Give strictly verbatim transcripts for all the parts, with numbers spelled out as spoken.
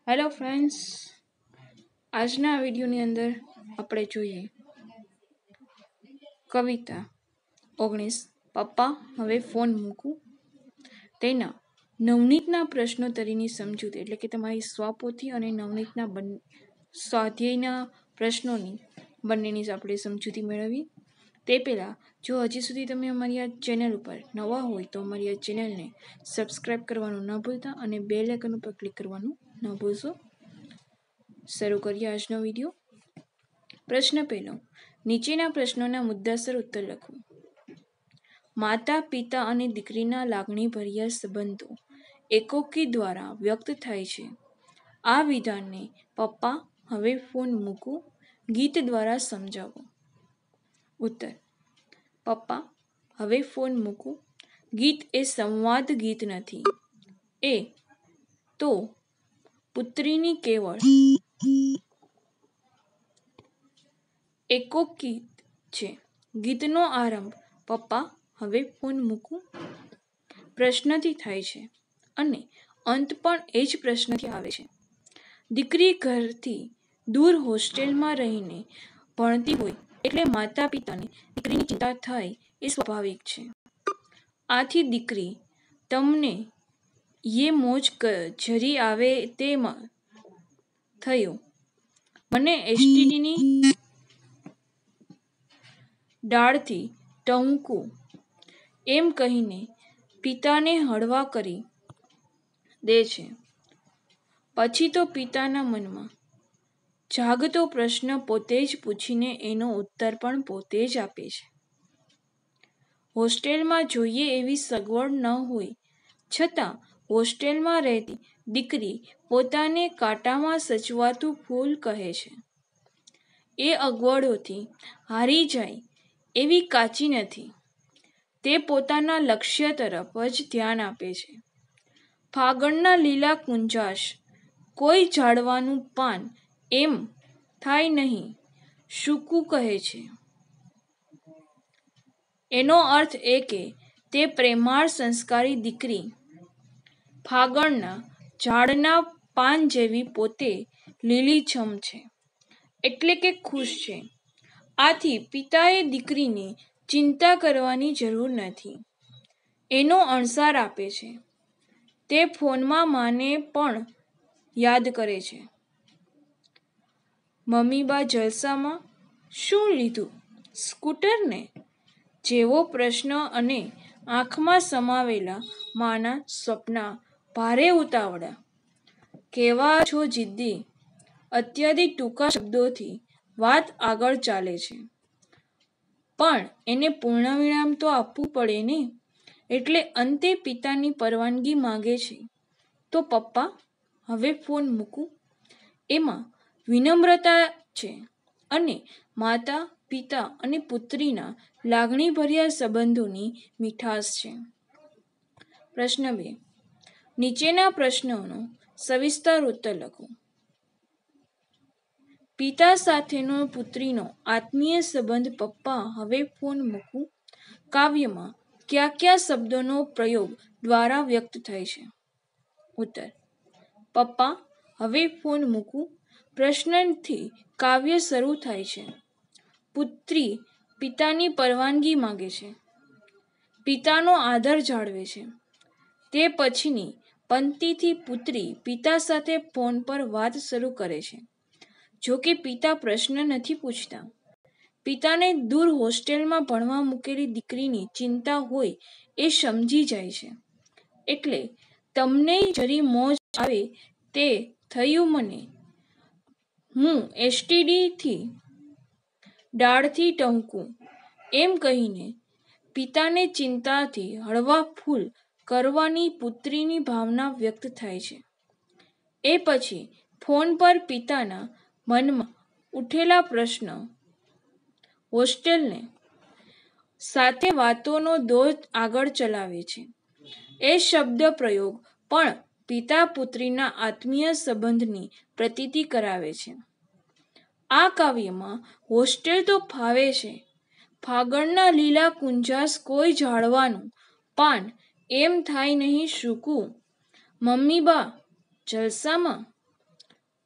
Hello friends, આજના વિડીયોની અંદર આપણે જોઈએ કવિતા ઓગણીસ પપ્પા હવે ફોન મૂકું. તેના નવનીતના પ્રશ્નોત્તરીની સમજૂતી એટલે કે તમારી સ્વપોથી અને નવનીતના બન સ્વાધ્યાયના પ્રશ્નોની બંનેની આપણે સમજૂતી મેળવી. તે પહેલાં જો હજી સુધી તમે અમારી આ ચેનલ ઉપર નવા હોય તો અમારી આ ચેનલને સબસ્ક્રાઈબ કરવાનું ન ભૂલતા અને બેલ આઇકન ઉપર ક્લિક કરવાનું ન ભૂલશો. શરૂ કરીએ આજનો વિડીયો. પ્રશ્ન પહેલો, નીચેના પ્રશ્નોના મુદ્દાસર ઉત્તર લખો. માતા પિતા અને દીકરીના લાગણીભર્યા સંબંધો એકોકી દ્વારા વ્યક્ત થાય છે. આ વિધાનને પપ્પા હવે ફોન મૂકું ગીત દ્વારા સમજાવો. ઉત્તર, પપ્પા હવે ફોન મૂકું ગીત એ સંવાદ ગીત નથી, એ તો પુત્રીની કેવળ એકોક ગીત છે. ગીતનો આરંભ પપ્પા હવે ફોન મૂકું પ્રશ્નથી થાય છે અને અંત પણ એ જ પ્રશ્નથી આવે છે. દીકરી ઘરથી દૂર હોસ્ટેલમાં રહીને ભણતી હોય એટલે માતા પિતાને દીકરીની ચિંતા થાય એ સ્વાભાવિક છે. આથી દીકરી તમને યે મોજ જરી આવે તેમ થયો, મને એસટીડીની ડાળથી ટહુકું એમ કહીને પિતાને હળવા કરી દે છે. પછી તો પિતાના મનમાં જાગતો પ્રશ્ન પોતે જ પૂછીને એનો ઉત્તર પણ પોતે જ આપે છે. હોસ્ટેલમાં જોઈએ એવી સગવડ ન હોય છતાં હોસ્ટેલમાં રહેતી દીકરી પોતાને કાંટામાં સચવાતું ફૂલ કહે છે. એ અગવડોથી હારી જાય એવી કાચી નથી, તે પોતાના લક્ષ્ય તરફ જ ધ્યાન આપે છે. ફાગણના લીલા કુંજાશ કોઈ ઝાડવાનું પાન એમ થાય નહીં સૂકું કહે છે. એનો અર્થ એ કે તે પ્રેમાળ સંસ્કારી દીકરી ફાગણના ઝાડના પાન જેવી પોતે લીલીછમ છે એટલે કે ખુશ છે. આથી પિતાએ દીકરીની ચિંતા કરવાની જરૂર નથી, એનો અણસાર આપે છે. તે ફોનમાં માને પણ યાદ કરે છે. મમ્મી બા જલસામાં? શું લીધું સ્કૂટરને? જેવો પ્રશ્ન અને આંખમાં સમાવેલા માના સ્વપ્ના ભારે ઉતાવળા, કેવા છો જિદ્દી, અત્યાદી ટૂંકા શબ્દોથી વાત આગળ ચાલે છે. પણ એને પૂર્ણવિરામ તો આપવું પડે ને, એટલે અંતે પિતાની પરવાનગી માંગે છે. તો પપ્પા હવે ફોન મૂકું એમાં વિનમ્રતા છે અને માતા પિતા અને પુત્રીના લાગણીભર્યા સંબંધોની મીઠાશ છે. પ્રશ્ન બે, નીચેના પ્રશ્નોનો સવિસ્તર ઉત્તર લખો. પિતા સાથેનો પુત્રીનો આત્મીય સંબંધ પપ્પા હવે ફોન મૂકું કાવ્યમાં કયા કયા શબ્દોનો પ્રયોગ દ્વારા વ્યક્ત થાય છે? ઉત્તર, પપ્પા હવે ફોન મૂકું પ્રશ્નથી કાવ્ય શરૂ થાય છે. પુત્રી પિતાની પરવાનગી માંગે છે, પિતાનો આદર જાળવે છે. તે પછીની પંક્તિથી પુત્રી પિતા સાથે ફોન પર વાત શરૂ કરે છે. જોકે પિતા પ્રશ્ન નથી પૂછતા. પિતાને દૂર હોસ્ટેલમાં ભણવા મૂકેલી દીકરીની ચિંતા હોય એ સમજી જાય છે. એટલે તમને જરી મોજ આવે તે થયું મને, હું એસટીડીથી ડાળથી ટહુકું એમ કહીને પિતાને ચિંતાથી હળવા ફૂલ કરવાની પુત્રીની ભાવના વ્યક્ત થાય છે. એ પછી ફોન પર પિતાના મનમાં ઉઠેલા પ્રશ્ન, હોસ્ટેલને સાથે વાતોનો દોર આગળ ચલાવે છે. એ શબ્દ પ્રયોગ પણ પિતા પુત્રીના આત્મીય સંબંધની પ્રતીતિ કરાવે છે. આ કાવ્યમાં હોસ્ટેલ તો ફાવે છે, ફાગણના લીલા કુંજાશ કોઈ ઝાડવાનું પાન એમ થાય નહીં સૂકું, મમ્મી બા જલસામાં?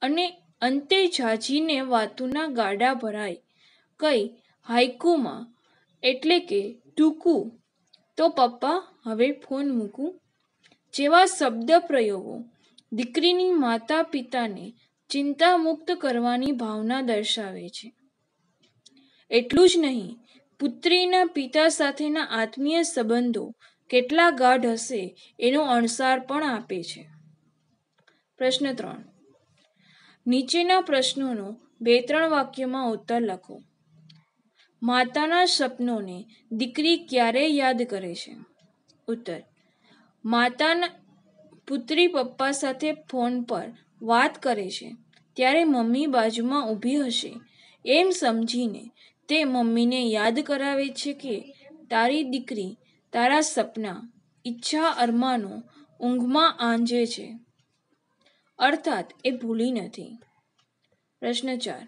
અને અંતે ઝાઝીને વાતુના ગાડા ભરાય કઈ હાઈકુમાં એટલે કે ટૂંકું તો પપ્પા હવે ફોન મૂકું જેવા શબ્દ પ્રયોગો દીકરીની માતા પિતાને ચિંતા મુક્ત કરવાની ભાવના દર્શાવે છે. એટલું જ નહીં, પુત્રીના પિતા સાથેના આત્મીય સંબંધો કેટલા ગાઢ હશે એનો અણસાર પણ આપે છે. પ્રશ્ન ત્રણ. નીચેના પ્રશ્નોનો બે ત્રણ વાક્યમાં ઉત્તર લખો. માતાના સપનોને દીકરી ક્યારે યાદ કરે છે? ઉત્તર. માતાના પુત્રી પપ્પા સાથે ફોન પર વાત કરે છે ત્યારે મમ્મી બાજુમાં ઊભી હશે એમ સમજીને તે મમ્મીને યાદ કરાવે છે કે તારી દીકરી તારા સપના, ઈચ્છા, અરમાનો ઊંઘમાં આંજે છે, અર્થાત એ ભૂલી નથી. પ્રશ્ન ચાર.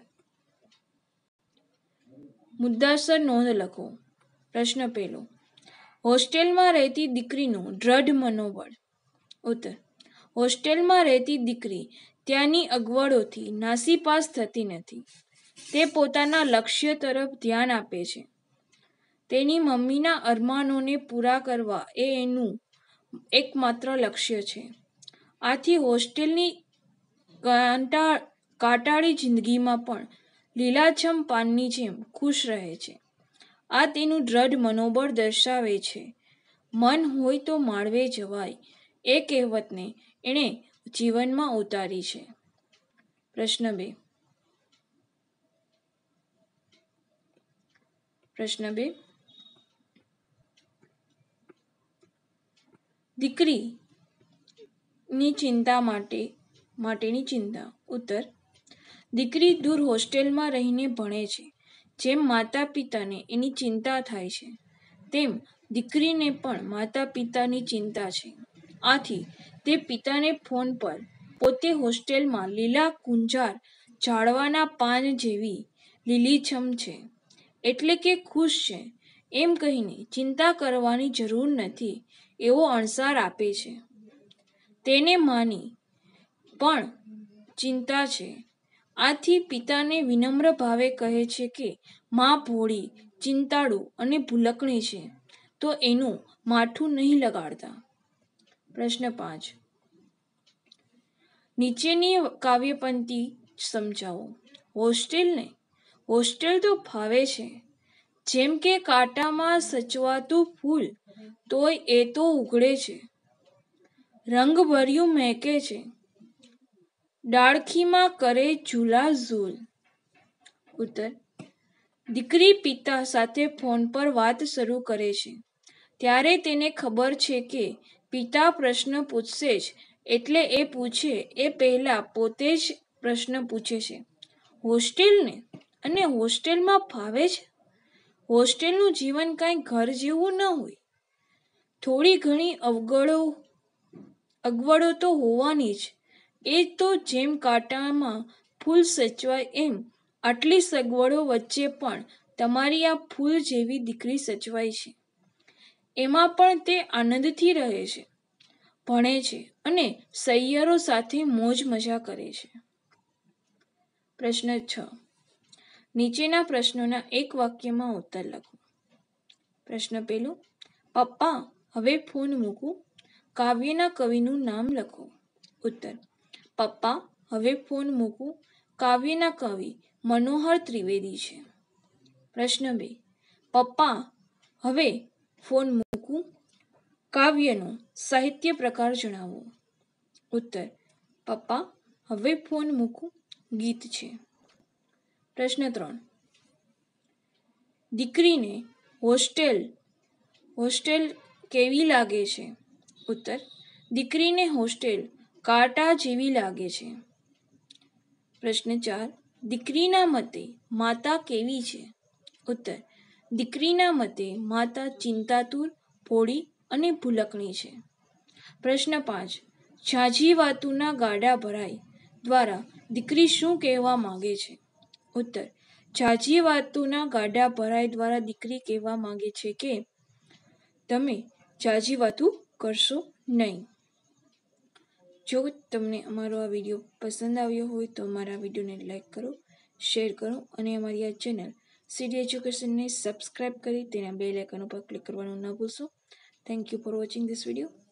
મુદ્દાસર નોંધ લખો. પ્રશ્ન પહેલો. હોસ્ટેલમાં રહેતી દીકરીનું દ્રઢ મનોબળ. ઉત્તર. હોસ્ટેલમાં રહેતી દીકરી ત્યાંની અગવડોથી નાસીપાસ થતી નથી. તે પોતાના લક્ષ્ય તરફ ધ્યાન આપે છે. તેની મમ્મીના અરમાનોને પૂરા કરવા એ એનું એકમાત્ર લક્ષ્ય છે. આથી હોસ્ટેલની કાંટા કાટાળી જિંદગીમાં પણ લીલાછમ પાનની જેમ ખુશ રહે છે. આ તેનું દ્રઢ મનોબળ દર્શાવે છે. મન હોય તો માળવે જવાય એ કહેવતને એણે જીવનમાં ઉતારી છે. પ્રશ્ન બે. પ્રશ્ન બે. દીકરીની ચિંતા માટે માટેની ચિંતા. ઉત્તર. દીકરી દૂર હોસ્ટેલમાં રહીને ભણે છે. જેમ માતા પિતાને એની ચિંતા થાય છે તેમ દીકરીને પણ માતા પિતાની ચિંતા છે. આથી તે પિતાને ફોન પર પોતે હોસ્ટેલમાં લીલા કુંજાર ઝાડવાના પાન જેવી લીલીછમ છે એટલે કે ખુશ છે એમ કહીને ચિંતા કરવાની જરૂર નથી એવો અણસાર આપે છે. તેને માની પણ ચિંતા છે. આથી પિતાને વિનમ્ર ભાવે કહે છે કે માં ભોળી, ચિંતાળુ અને ભૂલકણી છે તો એનું માઠું નહીં લગાડતા. પ્રશ્ન પાંચ. નીચેની કાવ્યપંક્તિ સમજાવો. હોસ્ટેલને હોસ્ટેલ તો ફાવે છે, જેમ કે કાંટામાં સચવાતું ફૂલ તોય એ તો ઉઘડે છે, રંગભર્યું મહેકે છે, ડાળખીમાં કરે ઝૂલા ઝૂલ. ઉત્તર. દીકરી પિતા સાથે ફોન પર વાત શરૂ કરે છે ત્યારે તેને ખબર છે કે પિતા પ્રશ્ન પૂછશે જ એટલે એ પૂછે એ પહેલા પોતે જ પ્રશ્ન પૂછે છે. હોસ્ટેલને અને હોસ્ટેલમાં ફાવે છે? હોસ્ટેલનું જીવન કાંઈ ઘર જેવું ન હોય. થોડી ઘણી અવગડો અગવડો તો હોવાની જ. એ તો જેમ કાંટામાં ફૂલ સચવાય એમ આટલી સગવડો વચ્ચે પણ તમારી આ ફૂલ જેવી દીકરી સચવાય છે. એમાં પણ તે આનંદથી રહે છે, ભણે છે અને સૈયરો સાથે મોજ મજા કરે છે. પ્રશ્ન છ. નીચેના પ્રશ્નોના એક વાક્યમાં ઉત્તર લખો. પ્રશ્ન પહેલો. પપ્પા હવે ફોન મૂકું. કાવ્યના કવિનું નામ લખો. ઉત્તર. પપ્પા હવે ફોન મૂકું કાવ્યના કવિ મનોહર ત્રિવેદી છે. પ્રશ્ન બે. પપ્પા હવે ફોન મૂકું કાવ્યનો સાહિત્ય પ્રકાર જણાવો. ઉત્તર. પપ્પા હવે ફોન મૂકું ગીત છે. પ્રશ્ન ત્રણ. દીકરીને હોસ્ટેલ હોસ્ટેલ કેવી લાગે છે? ઉત્તર. દીકરીને હોસ્ટેલ કાંટા જેવી લાગે છે. પ્રશ્ન ચાર. દીકરીના મતે માતા કેવી છે? ઉત્તર. દીકરીના મતે માતા ચિંતાતુર, ભોળી અને ભૂલકણી છે. પ્રશ્ન પાંચ. ઝાઝી વાતુના ગાડા ભરાય દ્વારા દીકરી શું કહેવા માંગે છે? ઉત્તર. ઝાઝી વાતુના ગાડા ભરાય દ્વારા દીકરી કહેવા માંગે છે કે તમે ઝાઝી વાતું કરશો નહીં. જો તમને અમારો આ વિડીયો પસંદ આવ્યો હોય તો અમારા વિડીયોને લાઈક કરો, શેર કરો અને અમારી આ ચેનલ સીડી એજ્યુકેશનને સબસ્ક્રાઇબ કરી તેના બેલ આઇકન ઉપર ક્લિક કરવાનું ન ભૂલશો. Thank you for watching this video.